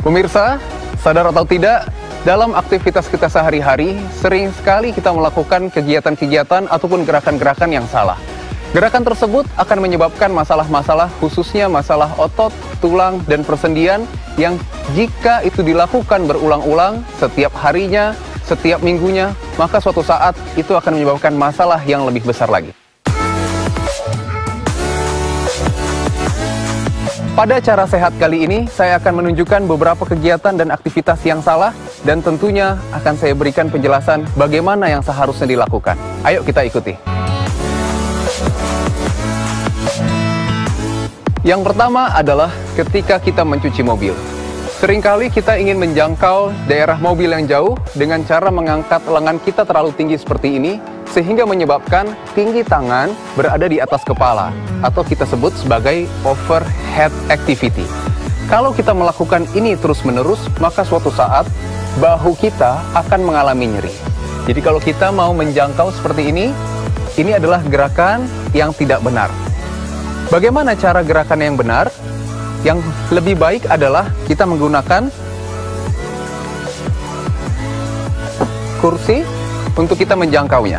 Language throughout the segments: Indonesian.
Pemirsa, sadar atau tidak, dalam aktivitas kita sehari-hari, sering sekali kita melakukan kegiatan-kegiatan ataupun gerakan-gerakan yang salah. Gerakan tersebut akan menyebabkan masalah-masalah, khususnya masalah otot, tulang, dan persendian yang jika itu dilakukan berulang-ulang setiap harinya, setiap minggunya, maka suatu saat itu akan menyebabkan masalah yang lebih besar lagi. Pada cara sehat kali ini, saya akan menunjukkan beberapa kegiatan dan aktivitas yang salah, dan tentunya akan saya berikan penjelasan bagaimana yang seharusnya dilakukan. Ayo kita ikuti. Yang pertama adalah ketika kita mencuci mobil. Seringkali kita ingin menjangkau daerah mobil yang jauh dengan cara mengangkat lengan kita terlalu tinggi seperti ini, sehingga menyebabkan tinggi tangan berada di atas kepala, atau kita sebut sebagai overhead activity. Kalau kita melakukan ini terus-menerus, maka suatu saat bahu kita akan mengalami nyeri. Jadi kalau kita mau menjangkau seperti ini adalah gerakan yang tidak benar. Bagaimana cara gerakan yang benar? Yang lebih baik adalah kita menggunakan kursi untuk kita menjangkaunya.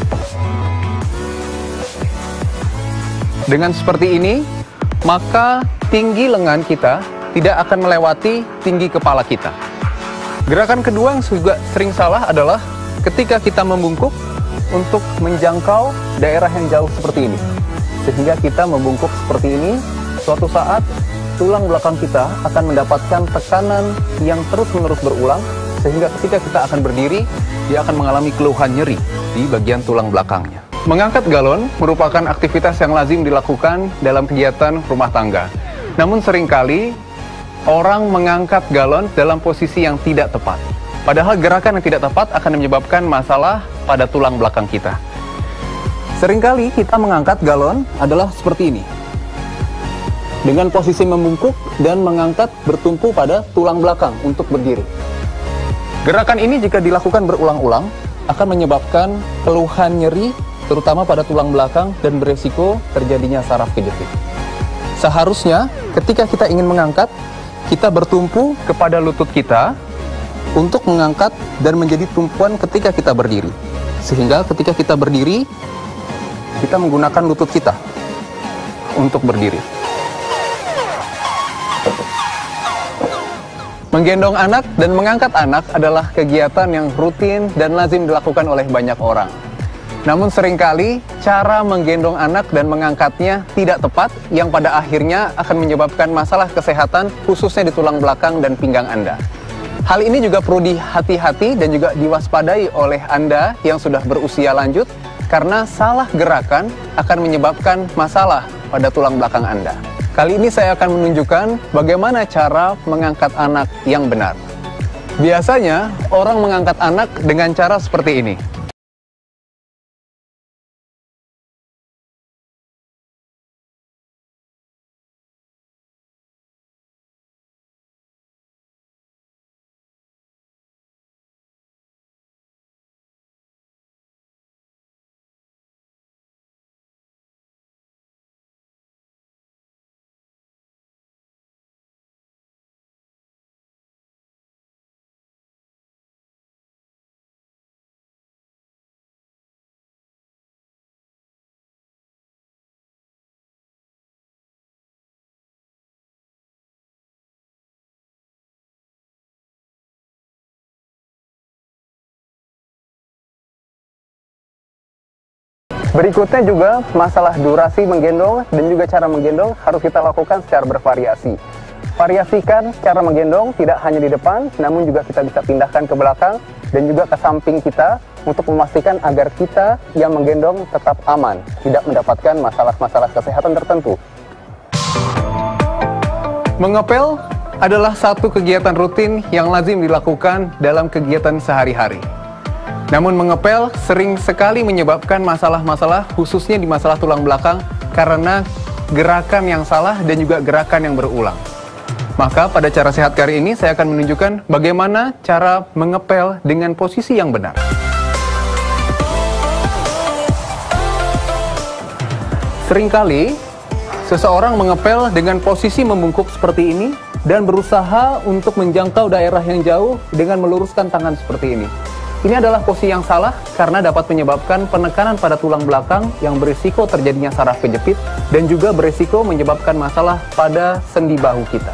Dengan seperti ini, maka tinggi lengan kita tidak akan melewati tinggi kepala kita. Gerakan kedua yang juga sering salah adalah ketika kita membungkuk untuk menjangkau daerah yang jauh seperti ini. Sehingga kita membungkuk seperti ini, suatu saat tulang belakang kita akan mendapatkan tekanan yang terus-menerus berulang, sehingga ketika kita akan berdiri, dia akan mengalami keluhan nyeri di bagian tulang belakangnya. Mengangkat galon merupakan aktivitas yang lazim dilakukan dalam kegiatan rumah tangga. Namun seringkali orang mengangkat galon dalam posisi yang tidak tepat. Padahal gerakan yang tidak tepat akan menyebabkan masalah pada tulang belakang kita. Seringkali kita mengangkat galon adalah seperti ini. Dengan posisi membungkuk dan mengangkat bertumpu pada tulang belakang untuk berdiri. Gerakan ini jika dilakukan berulang-ulang akan menyebabkan keluhan nyeri terutama pada tulang belakang dan beresiko terjadinya saraf kejepit. Seharusnya ketika kita ingin mengangkat, kita bertumpu kepada lutut kita untuk mengangkat dan menjadi tumpuan ketika kita berdiri. Sehingga ketika kita berdiri, kita menggunakan lutut kita untuk berdiri. Menggendong anak dan mengangkat anak adalah kegiatan yang rutin dan lazim dilakukan oleh banyak orang. Namun seringkali cara menggendong anak dan mengangkatnya tidak tepat, yang pada akhirnya akan menyebabkan masalah kesehatan khususnya di tulang belakang dan pinggang Anda. Hal ini juga perlu dihati-hati dan juga diwaspadai oleh Anda yang sudah berusia lanjut, karena salah gerakan akan menyebabkan masalah pada tulang belakang Anda. Kali ini saya akan menunjukkan bagaimana cara mengangkat anak yang benar. Biasanya orang mengangkat anak dengan cara seperti ini. Berikutnya juga masalah durasi menggendong dan juga cara menggendong harus kita lakukan secara bervariasi. Variasikan cara menggendong tidak hanya di depan, namun juga kita bisa pindahkan ke belakang dan juga ke samping kita untuk memastikan agar kita yang menggendong tetap aman, tidak mendapatkan masalah-masalah kesehatan tertentu. Mengepel adalah satu kegiatan rutin yang lazim dilakukan dalam kegiatan sehari-hari. Namun mengepel sering sekali menyebabkan masalah-masalah khususnya di masalah tulang belakang karena gerakan yang salah dan juga gerakan yang berulang. Maka pada cara sehat kali ini saya akan menunjukkan bagaimana cara mengepel dengan posisi yang benar. Seringkali seseorang mengepel dengan posisi membungkuk seperti ini dan berusaha untuk menjangkau daerah yang jauh dengan meluruskan tangan seperti ini. Ini adalah posisi yang salah karena dapat menyebabkan penekanan pada tulang belakang yang berisiko terjadinya saraf kejepit dan juga berisiko menyebabkan masalah pada sendi bahu kita.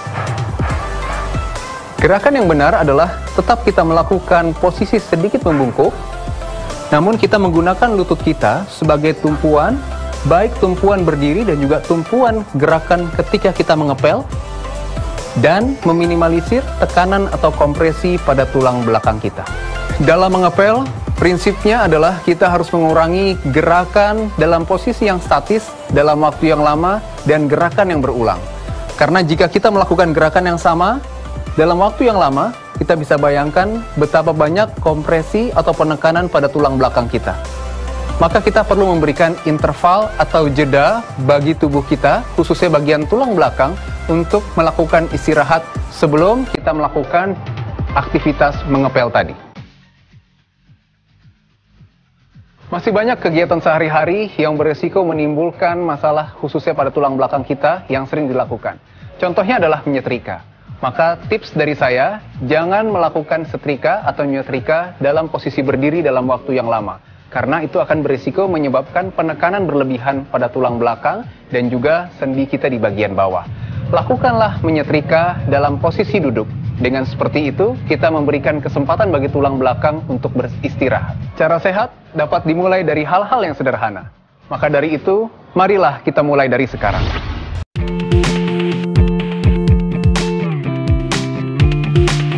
Gerakan yang benar adalah tetap kita melakukan posisi sedikit membungkuk, namun kita menggunakan lutut kita sebagai tumpuan, baik tumpuan berdiri dan juga tumpuan gerakan ketika kita mengepel, dan meminimalisir tekanan atau kompresi pada tulang belakang kita. Dalam mengepel, prinsipnya adalah kita harus mengurangi gerakan dalam posisi yang statis dalam waktu yang lama dan gerakan yang berulang. Karena jika kita melakukan gerakan yang sama dalam waktu yang lama, kita bisa bayangkan betapa banyak kompresi atau penekanan pada tulang belakang kita. Maka kita perlu memberikan interval atau jeda bagi tubuh kita, khususnya bagian tulang belakang, untuk melakukan istirahat sebelum kita melakukan aktivitas mengepel tadi. Masih banyak kegiatan sehari-hari yang berisiko menimbulkan masalah khususnya pada tulang belakang kita yang sering dilakukan. Contohnya adalah menyetrika. Maka tips dari saya, jangan melakukan setrika atau nyetrika dalam posisi berdiri dalam waktu yang lama. Karena itu akan berisiko menyebabkan penekanan berlebihan pada tulang belakang dan juga sendi kita di bagian bawah. Lakukanlah menyetrika dalam posisi duduk. Dengan seperti itu, kita memberikan kesempatan bagi tulang belakang untuk beristirahat. Cara sehat dapat dimulai dari hal-hal yang sederhana. Maka dari itu, marilah kita mulai dari sekarang.